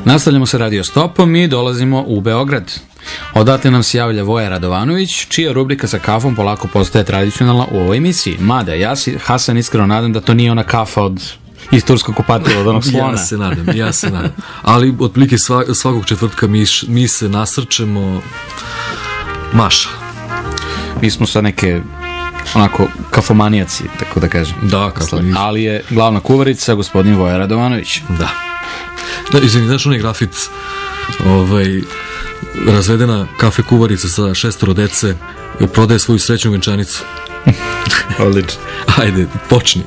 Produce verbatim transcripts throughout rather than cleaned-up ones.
Nastavljamo sa Radio Stopom i dolazimo u Beograd. Odatle nam se javlja Voja Radovanović, čija rubrika sa kafom polako postaje tradicionalna u ovoj emisiji. Mada, ja si, Hasan, iskreno nadam da to nije ona kafa od iz turskog kupatila, od onog slona. Ja se nadam, ja se nadam. Ali otprilike svakog četvrtka mi, mi se nasrčemo maša. Mi smo sa neke onako kafomanijaci, tako da kažem. Da, kako nije. Ali je glavna kuvarica gospodin Voja Radovanović. Da. Da, izvini, znaš onaj grafit, ovaj, razvedena kafe kuvarica sa šestoro dece, prodaje svoju srećnu venčanicu. Odlično. Ajde, počni.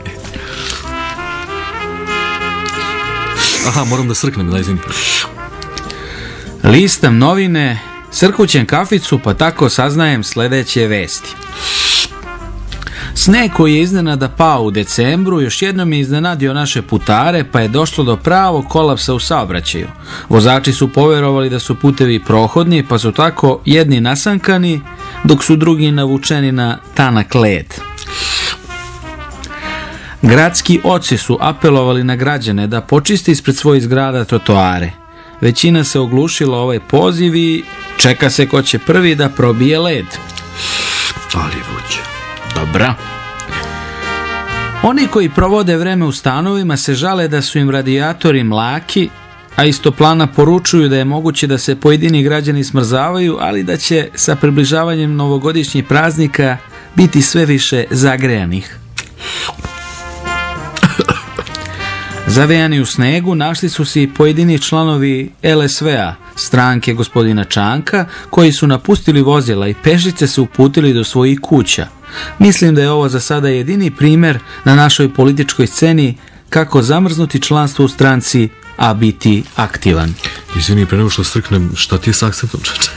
Aha, moram da srknem, da izvini. Listam novine, srkućem kaficu, pa tako saznajem sledeće vesti. Sneg koji je iznenada pao u decembru još jednom je iznenadio naše putare, pa je došlo do pravog kolapsa u saobraćaju. Vozači su poverovali da su putevi prohodni, pa su tako jedni nasankani, dok su drugi navučeni na tanak led. Gradski oci su apelovali na građane da počiste ispred svojih zgrada trotoare. Većina se oglušila ovaj poziv i čeka se ko će prvi da probije led. Ali vuće. Dobra. Oni koji provode vreme u stanovima se žale da su im radijatori mlaki, a iz toplana poručuju da je moguće da se pojedini građani smrzavaju, ali da će sa približavanjem novogodišnjih praznika biti sve više zagrejanih. Zavejani u snegu našli su se i pojedini članovi L S V-a, stranke gospodina Čanka, koji su napustili vozila i pešice se uputili do svojih kuća. Mislim da je ovo za sada jedini primer na našoj političkoj sceni kako zamrznuti članstvo u stranci, a biti aktivan. Izvini, pre nego što srknem, šta ti je s akcentom, čače?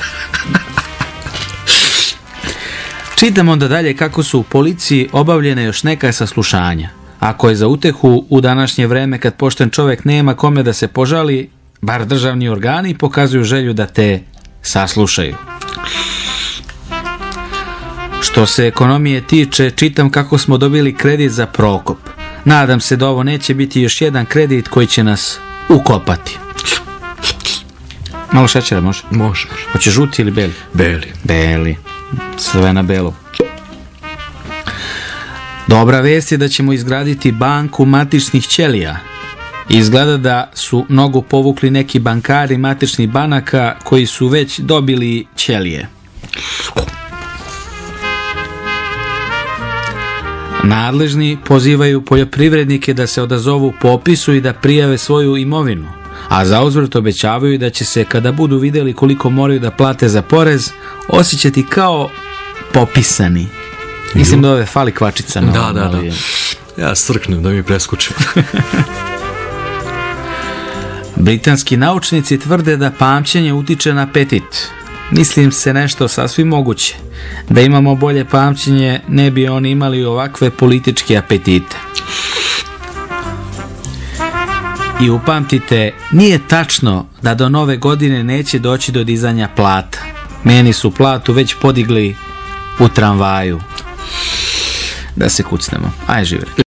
Čitam onda dalje kako su u policiji obavljene još neka saslušanja. Ako je za utehu u današnje vreme kad pošten čovjek nema kome da se požali, bar državni organi pokazuju želju da te saslušaju. Što se ekonomije tiče, čitam kako smo dobili kredit za Prokop. Nadam se da ovo neće biti još jedan kredit koji će nas ukopati. Malo šećera, može? Može, može. Hoće žuti ili beli? Beli. Beli. Sve na belo. Dobra vest je da ćemo izgraditi banku matičnih ćelija. Izgleda da su mnogo povukli neki bankari matičnih banaka koji su već dobili ćelije. Nadležni pozivaju poljoprivrednike da se odazovu popisu i da prijave svoju imovinu, a zauzvrat obećavaju da će se, kada budu vidjeli koliko moraju da plate za porez, osjećati kao popisani. Mislim da ove fali kvačica. Da, da, da. Ja srknem da mi preskočim. Britanski naučnici tvrde da pamćenje utiče na apetit. Mislim se nešto sasvim moguće. Da imamo bolje pamćenje, ne bi oni imali ovakve političke apetite. I upamtite, nije tačno da do nove godine neće doći do dizanja plata. Meni su platu već podigli u tramvaju. Da se kucnemo. Aj, živjeli.